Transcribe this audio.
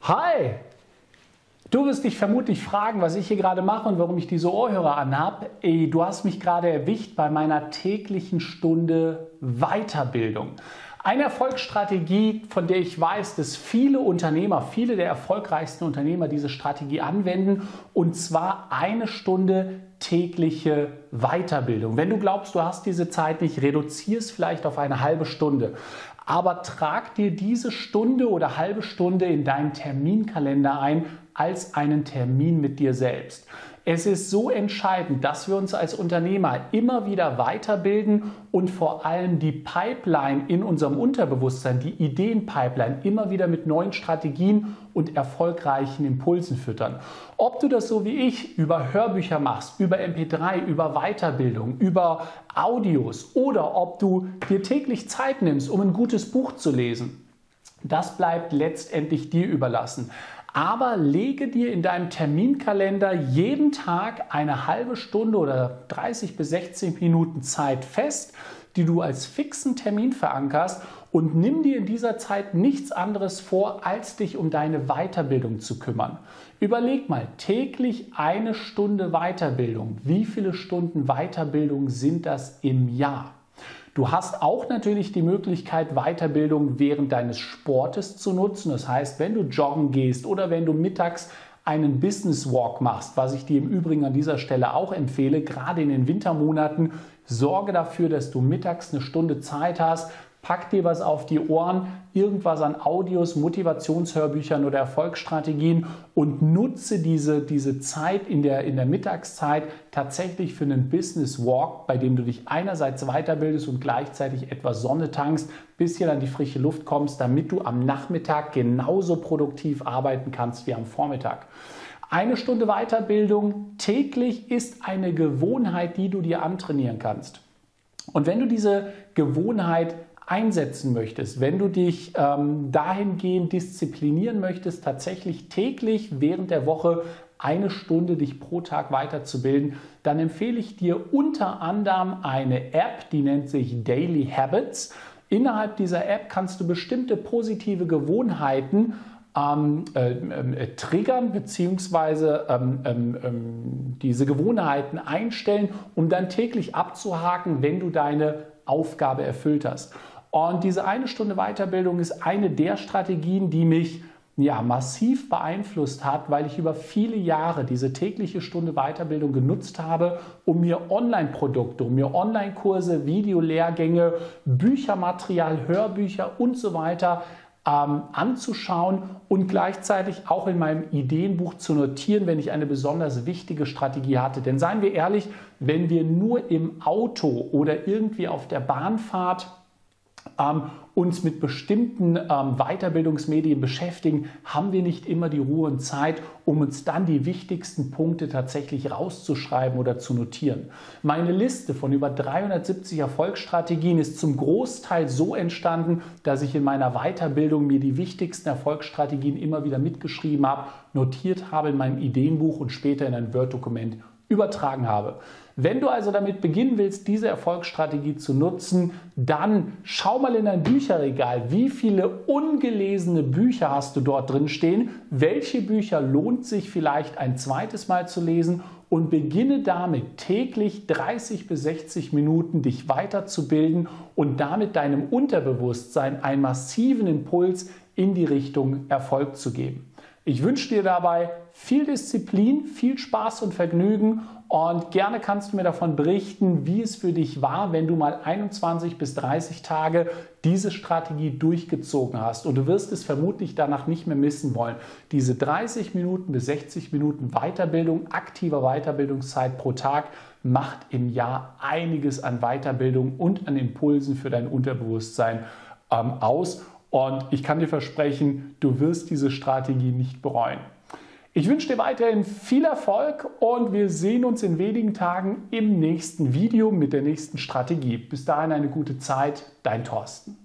Hi! Du wirst dich vermutlich fragen, was ich hier gerade mache und warum ich diese Ohrhörer anhabe. Du hast mich gerade erwischt bei meiner täglichen Stunde Weiterbildung. Eine Erfolgsstrategie, von der ich weiß, dass viele Unternehmer, viele der erfolgreichsten Unternehmer diese Strategie anwenden, und zwar eine Stunde tägliche Weiterbildung. Wenn du glaubst, du hast diese Zeit nicht, reduzier es vielleicht auf eine halbe Stunde. Aber trag dir diese Stunde oder halbe Stunde in deinen Terminkalender ein als einen Termin mit dir selbst. Es ist so entscheidend, dass wir uns als Unternehmer immer wieder weiterbilden und vor allem die Pipeline in unserem Unterbewusstsein, die Ideenpipeline, immer wieder mit neuen Strategien und erfolgreichen Impulsen füttern. Ob du das so wie ich über Hörbücher machst, über MP3, über Weiterbildung, über Audios oder ob du dir täglich Zeit nimmst, um ein gutes Buch zu lesen, das bleibt letztendlich dir überlassen. Aber lege dir in deinem Terminkalender jeden Tag eine halbe Stunde oder 30 bis 60 Minuten Zeit fest, die du als fixen Termin verankerst, und nimm dir in dieser Zeit nichts anderes vor, als dich um deine Weiterbildung zu kümmern. Überleg mal, täglich eine Stunde Weiterbildung. Wie viele Stunden Weiterbildung sind das im Jahr? Du hast auch natürlich die Möglichkeit, Weiterbildung während deines Sportes zu nutzen. Das heißt, wenn du joggen gehst oder wenn du mittags einen Business Walk machst, was ich dir im Übrigen an dieser Stelle auch empfehle, gerade in den Wintermonaten, sorge dafür, dass du mittags eine Stunde Zeit hast. Pack dir was auf die Ohren, irgendwas an Audios, Motivationshörbüchern oder Erfolgsstrategien und nutze diese Zeit in der Mittagszeit tatsächlich für einen Business Walk, bei dem du dich einerseits weiterbildest und gleichzeitig etwas Sonne tankst, bisschen an die frische Luft kommst, damit du am Nachmittag genauso produktiv arbeiten kannst wie am Vormittag. Eine Stunde Weiterbildung täglich ist eine Gewohnheit, die du dir antrainieren kannst. Und wenn du diese Gewohnheit einsetzen möchtest, wenn du dich dahingehend disziplinieren möchtest, tatsächlich täglich während der Woche eine Stunde dich pro Tag weiterzubilden, dann empfehle ich dir unter anderem eine App, die nennt sich Daily Habits. Innerhalb dieser App kannst du bestimmte positive Gewohnheiten triggern bzw. diese Gewohnheiten einstellen, um dann täglich abzuhaken, wenn du deine Aufgabe erfüllt hast. Und diese eine Stunde Weiterbildung ist eine der Strategien, die mich massiv beeinflusst hat, weil ich über viele Jahre diese tägliche Stunde Weiterbildung genutzt habe, um mir Online-Produkte, um mir Online-Kurse, Videolehrgänge, Büchermaterial, Hörbücher und so weiter anzuschauen und gleichzeitig auch in meinem Ideenbuch zu notieren, wenn ich eine besonders wichtige Strategie hatte. Denn seien wir ehrlich, wenn wir nur im Auto oder irgendwie auf der Bahnfahrt uns mit bestimmten Weiterbildungsmedien beschäftigen, haben wir nicht immer die Ruhe und Zeit, um uns dann die wichtigsten Punkte tatsächlich rauszuschreiben oder zu notieren. Meine Liste von über 370 Erfolgsstrategien ist zum Großteil so entstanden, dass ich in meiner Weiterbildung mir die wichtigsten Erfolgsstrategien immer wieder mitgeschrieben habe, notiert habe in meinem Ideenbuch und später in ein Word-Dokument übertragen habe. Wenn du also damit beginnen willst, diese Erfolgsstrategie zu nutzen, dann schau mal in dein Bücherregal, wie viele ungelesene Bücher hast du dort drin stehen, welche Bücher lohnt sich vielleicht ein zweites Mal zu lesen, und beginne damit täglich 30 bis 60 Minuten dich weiterzubilden und damit deinem Unterbewusstsein einen massiven Impuls in die Richtung Erfolg zu geben. Ich wünsche dir dabei viel Disziplin, viel Spaß und Vergnügen, und gerne kannst du mir davon berichten, wie es für dich war, wenn du mal 21 bis 30 Tage diese Strategie durchgezogen hast. Und du wirst es vermutlich danach nicht mehr missen wollen. Diese 30 Minuten bis 60 Minuten Weiterbildung, aktiver Weiterbildungszeit pro Tag, macht im Jahr einiges an Weiterbildung und an Impulsen für dein Unterbewusstsein aus. Und ich kann dir versprechen, du wirst diese Strategie nicht bereuen. Ich wünsche dir weiterhin viel Erfolg und wir sehen uns in wenigen Tagen im nächsten Video mit der nächsten Strategie. Bis dahin eine gute Zeit, dein Thorsten.